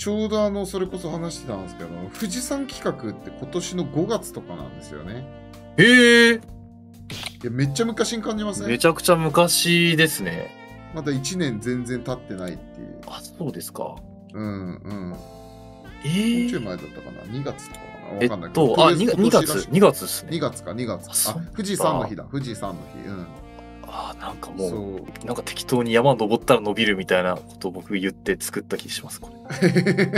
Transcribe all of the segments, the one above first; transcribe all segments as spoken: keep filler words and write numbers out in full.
ちょうどあの、それこそ話してたんですけど、富士山企画って今年のごがつとかなんですよね。 へえ。 いや、めっちゃ昔に感じません？ めちゃくちゃ昔ですね。 まだいちねん全然経ってないっていう。 あ、そうですか。 うんうん。 えー、 もうちょい前だったかな ?に 月とかかな、 えわかんないけど。 っと、あ、にがつ、にがつですね。 にがつか、にがつ。あ、富士山の日だ、富士山の日。うん。 あ、なんかもう、 そうなんか適当に山登ったら伸びるみたいなことを僕言って作った気します、これ。 い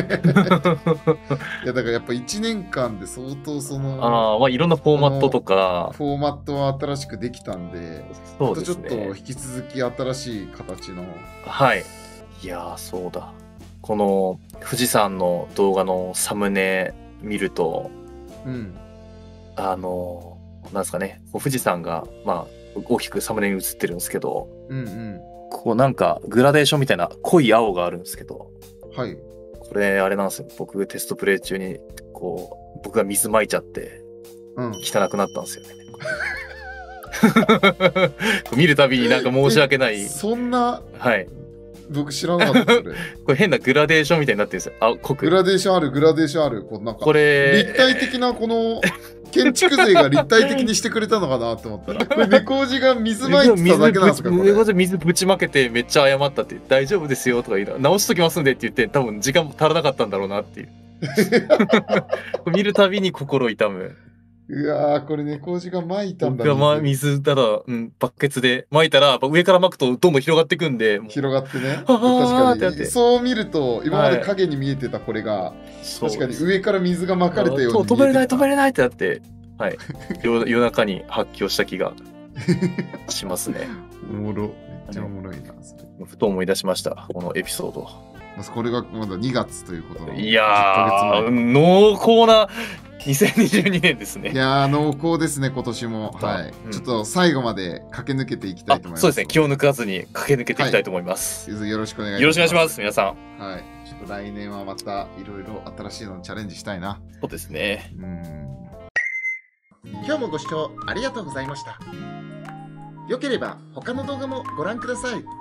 や、だからやっぱいちねんかんで相当その、 ああ、まあいろんなフォーマットとか。 フォーマットは新しくできたんで、 そうですね。 ちょっと引き続き新しい形の。 はい。いやー、そうだ。この富士山の動画のサムネ見ると、 うん、 あの、なんですかね、富士山が、まあ、大きくサムネに映ってるんですけど、 うんうん、 こうなんかグラデーションみたいな濃い青があるんですけど、 はい。 これあれなんですよ。僕テストプレイ中に、こう、僕が水まいちゃって、 うん、 汚くなったんですよね。見るたびになんか申し訳ない。 そんな、 はい。 僕知らなかったそれ。 これ変なグラデーションみたいになってるんですよ。あ、濃く。 グラデーションある、グラデーションある。こうなんかこれ立体的なこの建築図が立体的にしてくれたのかなと思ったら、これ猫おじが水まいてただけなんですか？これ猫おじ水ぶちまけてめっちゃ謝ったって、大丈夫ですよとか言いな、直しときますんでって言って、多分時間足らなかったんだろうなっていう。見るたびに心痛む。 うわー、これ猫おじがまいたんだ。 僕がま水ただ、うん、バケツでまいたら、上からまくとどんどん広がっていくんで、 広がってね。 確確かにそう見ると今まで影に見えてたこれが、はい、確かに上から水がまかれたように見えてた。 止めれない止めれないってなって、はい、夜, 夜中に発狂した気がしますね。 おもろ、めっちゃおもろいなそれ。 ふと思い出しましたこのエピソード。 これがまだにがつということのいやー濃厚なにせんにじゅうにねんですね。 いやー濃厚ですね今年も。はい、うん、ちょっと最後まで駆け抜けていきたいと思います。 そうですね、気を抜かずに駆け抜けていきたいと思います。 はい、よろしくお願いします。 よろしくお願いします皆さん。 はい、ちょっと来年はまたいろいろ新しいのにチャレンジしたいな。 そうですね。うん。 今日もご視聴ありがとうございました。よければ他の動画もご覧ください。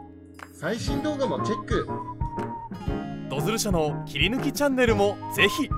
最新動画もチェック。 ドズル社の切り抜きチャンネルもぜひ